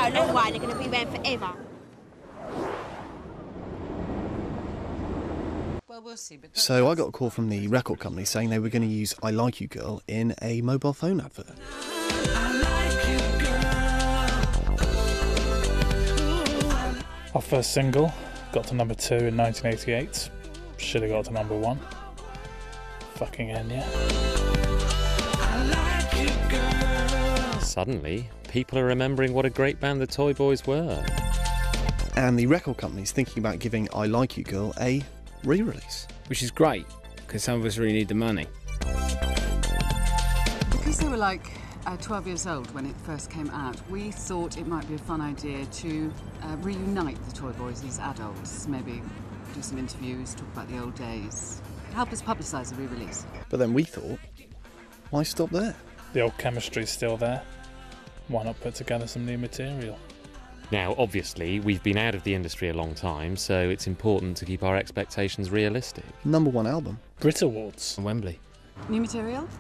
a long while, they're going to be there forever. Well, we'll see. But So I got a call from the record company saying they were going to use I Like You Girl in a mobile phone advert. Our first single got to number 2 in 1988. Should have got to number 1. Fucking Enya. Suddenly, people are remembering what a great band the Toyboize were. And the record company's thinking about giving I Like You Girl a re-release. Which is great, because some of us really need the money. because they were like 12 years old when it first came out, we thought it might be a fun idea to reunite the Toyboize, these adults, maybe do some interviews, talk about the old days, help us publicise the re-release. But then we thought, why stop there? The old chemistry's still there. Why not put together some new material? Now, obviously, we've been out of the industry a long time, so it's important to keep our expectations realistic. Number 1 album. Brit Awards. Wembley. New material?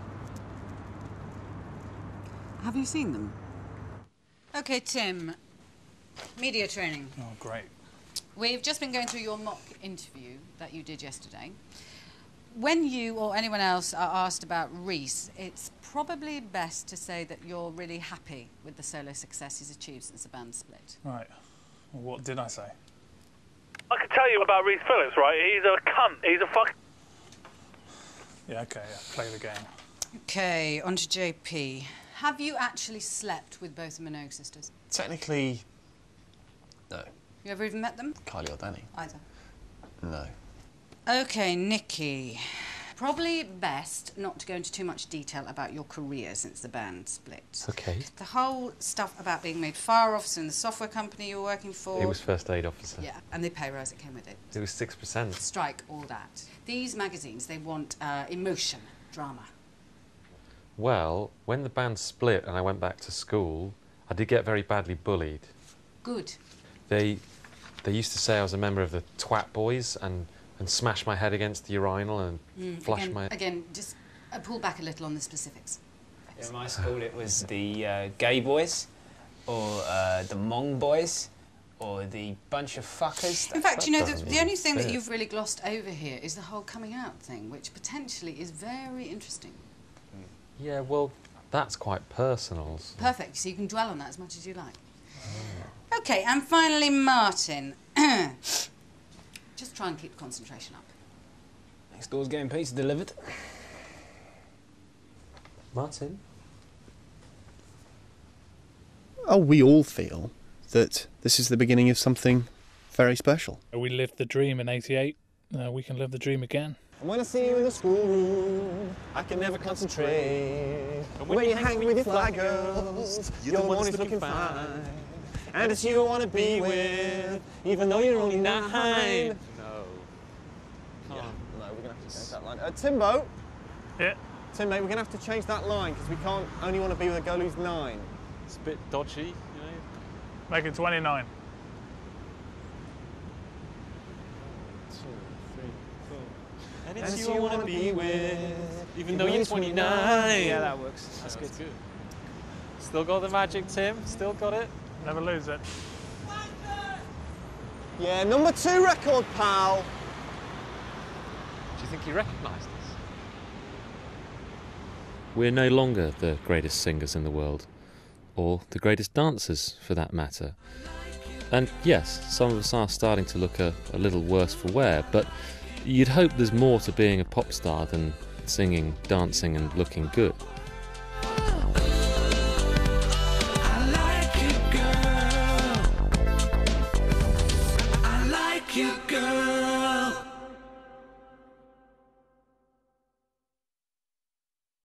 Have you seen them? OK, Tim. Media training. Oh, great. We've just been going through your mock interview that you did yesterday. When you or anyone else are asked about Reese, it's probably best to say that you're really happy with the solo success he's achieved since the band split. Right. Well, what did I say? I can tell you about Reese Phillips, right? He's a cunt. He's a fuck. Yeah, OK, yeah. Play the game. OK, on to JP. Have you actually slept with both the Minogue sisters? Technically, no. You ever even met them? Kylie or Danny? Either. No. OK, Nikki. Probably best not to go into too much detail about your career since the band split. OK. The whole stuff about being made fire officer in the software company you were working for. It was first aid officer. Yeah, and the pay rise that came with it. It was 6%. Strike, all that. These magazines, they want emotion, drama. Well, when the band split and I went back to school, I did get very badly bullied. Good. They used to say I was a member of the Twat Boys and smash my head against the urinal and flush my... Again, just pull back a little on the specifics. In my school it was the gay boys, or the Hmong boys, or the bunch of fuckers. In fact, you know, the doesn't only thing that fit. you've really glossed over here is the whole coming out thing, which potentially is very interesting. Yeah, well, that's quite personal. Perfect, so you can dwell on that as much as you like. OK, and finally, Martin. Just try and keep concentration up. Next door's getting pizza delivered. Martin? Oh, we all feel that this is the beginning of something very special. We lived the dream in '88. We can live the dream again. And when I see you in the schoolroom, I can never concentrate. And when you hang with your fly girls, you're the one who's looking fine. And it's you I want to be with, even though you're only 9. No. Yeah. No, we're going to have to change that line. Timbo? Yeah? Tim, mate, we're going to have to change that line, because we can't only want to be with a girl who's 9. It's a bit dodgy, you know. Make it 29. 2, 3, 4. And And it's you I want to be with, even though you're 29. Yeah, that works. That's good. Still got the magic, Tim. Still got it. Never lose it. Yeah, number 2 record, pal. Do you think he recognised us? We're no longer the greatest singers in the world, or the greatest dancers, for that matter. And yes, some of us are starting to look a little worse for wear, but you'd hope there's more to being a pop star than singing, dancing and looking good.